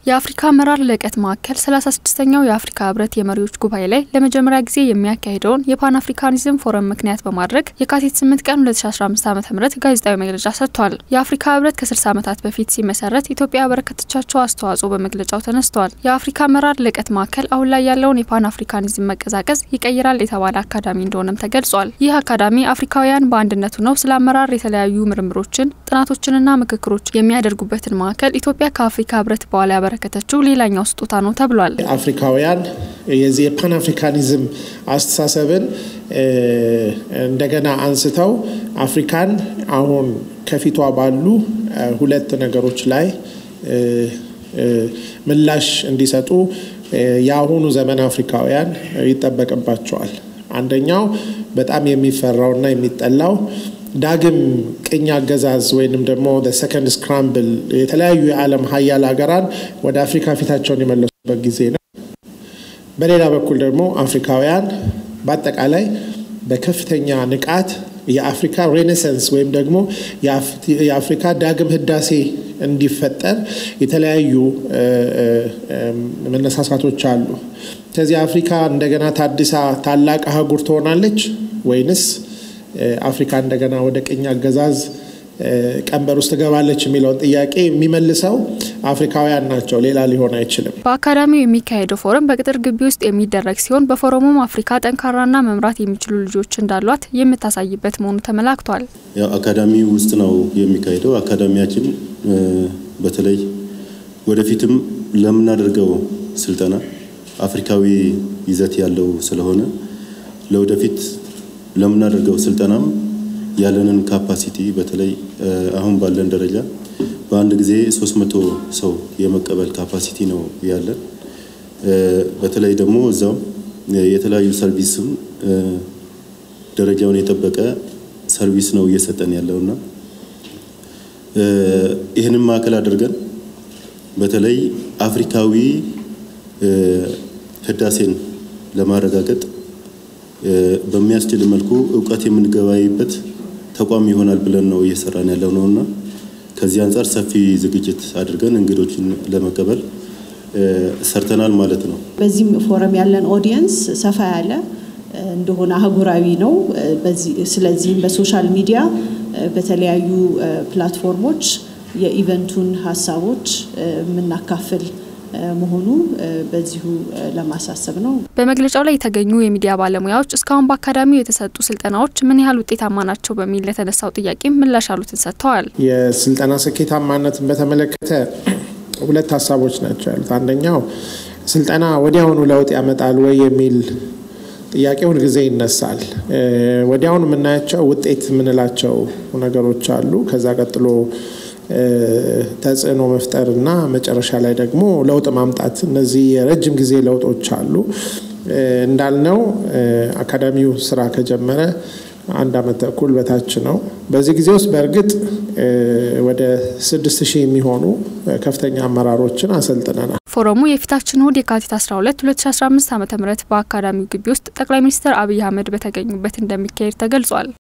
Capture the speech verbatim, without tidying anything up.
የአፍሪካ አመራር ልዕቀት ማዕከል ሰላሳ ስድስተኛው የአፍሪካ ህብረት የመሪዎች ጉባኤ ላይ ለመጀመሪያ ጊዜ የሚያካሂደውን የፓን አፍሪካኒዝም ፎረም ምክንያት በማድረግ የካቲት ስምንት ቀን ሁለት ሺ አስራ አምስት ዓመተ ምህረት ጋዜጣዊ መግለጫ ሰጥቷል። የአፍሪካ ህብረት ከ60 ዓመታት በፊት ሲመሰረት ኢትዮጵያ ያበረከተቻቸው አስተዋጽኦ በመግለጫው ተነስተዋል። የአፍሪካ አመራር ልዕቀት ማዕከል አሁን ላይ ያለውን የፓን አፍሪካኒዝም መቀዛቀዝ ይቀይራል የተባለ አካዳሚ እንደሆነም ተገልጿል። ይህ አካዳሚ አፍሪካውያን በአንድነቱ ነው ስለ አመራር የተለያዩ ምርምሮችን፣ ጥናቶችንና ምክክሮች የሚያደርጉበትን ማዕከል ኢትዮጵያ ከአፍሪካ ህብረት በኋላ ከተቹ ሌላኛው ስጦታ ነው ተብሏል። አፍሪካውያን የዚህ ፓን አፍሪካኒዝም አስተሳሰብን እንደገና አንስተው አፍሪካን አሁን ከፊቷ ባሉ ሁለት ነገሮች ላይ ምላሽ እንዲሰጡ ያሁኑ ዘመን አፍሪካውያን ይተበቀባቸዋል። አንደኛው በጣም የሚፈራውና የሚጠላው ዳግም ቅኝ አገዛዝ ወይንም ደግሞ the second scramble የተለያዩ የዓለም ሀያል ሀገራት ወደ አፍሪካ ፊታቸውን የመለሱበት ጊዜ ነው። በሌላ በኩል ደግሞ አፍሪካውያን በአጠቃላይ በከፍተኛ ንቃት የአፍሪካ ሬኔሳንስ ወይም ደግሞ የአፍሪካ ዳግም ህዳሴ እንዲፈጠር የተለያዩ መነሳሳቶች አሉ። ስለዚህ አፍሪካ እንደገና ታድሳ ታላቅ አህጉር ትሆናለች ወይንስ አፍሪካ እንደገና ወደ ቅኝ አገዛዝ ቀንበር ውስጥ ገባለች የሚለውን ጥያቄ የሚመልሰው አፍሪካውያን ናቸው፣ ሌላ ሊሆን አይችልም። በአካዳሚው የሚካሄደው ፎረም በቅጥር ግቢ ውስጥ የሚደረግ ሲሆን በፎረሙም አፍሪካ ጠንካራና መምራት የሚችሉ ልጆች እንዳሏት የምታሳይበት መሆኑ ተመላክቷል። ያው አካዳሚው ውስጥ ነው የሚካሄደው። አካዳሚያችን በተለይ ወደፊትም ለምናደርገው ስልጠና አፍሪካዊ ይዘት ያለው ስለሆነ ለወደፊት ለምናደርገው ስልጠናም ያለንን ካፓሲቲ በተለይ አሁን ባለን ደረጃ በአንድ ጊዜ ሶስት መቶ ሰው የመቀበል ካፓሲቲ ነው ያለን። በተለይ ደግሞ እዛው የተለያዩ ሰርቪስም ደረጃውን የጠበቀ ሰርቪስ ነው እየሰጠን ያለውና ይሄንን ማዕከል አድርገን በተለይ አፍሪካዊ ህዳሴን ለማረጋገጥ በሚያስችል መልኩ ዕውቀት የምንገባይበት ተቋም ይሆናል ብለን ነው እየሰራን ያለው ነውና ከዚህ አንፃር ሰፊ ዝግጅት አድርገን እንግዶችን ለመቀበል ሰርተናል ማለት ነው። በዚህ ፎረም ያለን ኦዲየንስ ሰፋ ያለ እንደሆነ አህጉራዊ ነው። በዚህ ስለዚህ በሶሻል ሚዲያ በተለያዩ ፕላትፎርሞች የኢቨንቱን ሐሳቦች ምናካፍል መሆኑ በዚሁ ለማሳሰብ ነው። በመግለጫው ላይ የተገኙ የሚዲያ ባለሙያዎች እስካሁን በአካዳሚው የተሰጡ ስልጠናዎች ምን ያህል ውጤታማ ናቸው በሚል ለተነሳው ጥያቄ ምላሽ አሉትን ሰጥተዋል። የስልጠና ስኬታማነትን በተመለከተ ሁለት ሐሳቦች ናቸው ያሉት። አንደኛው ስልጠና ወዲያውኑ ለውጥ ያመጣል ወይ የሚል ጥያቄ ሁሉ ጊዜ ይነሳል። ወዲያውኑ የምናያቸው ውጤት ምንላቸው ነገሮች አሉ። ከዛ ቀጥሎ ተጽዕኖ መፍጠርና መጨረሻ ላይ ደግሞ ለውጥ ማምጣት፣ እነዚህ የረጅም ጊዜ ለውጦች አሉ። እንዳልነው አካዳሚው ስራ ከጀመረ አንድ አመት ተኩል በታች ነው። በዚህ ጊዜ ውስጥ በእርግጥ ወደ ስድስት ሺህ የሚሆኑ ከፍተኛ አመራሮችን አሰልጥነናል። ፎረሙ የፊታችን እሁድ የካቲት አስራ ሁለት ሁለት ሺ አስራ አምስት ዓመተ ምህረት በአካዳሚው ግቢ ውስጥ ጠቅላይ ሚኒስትር አብይ አህመድ በተገኙበት እንደሚካሄድ ተገልጿል።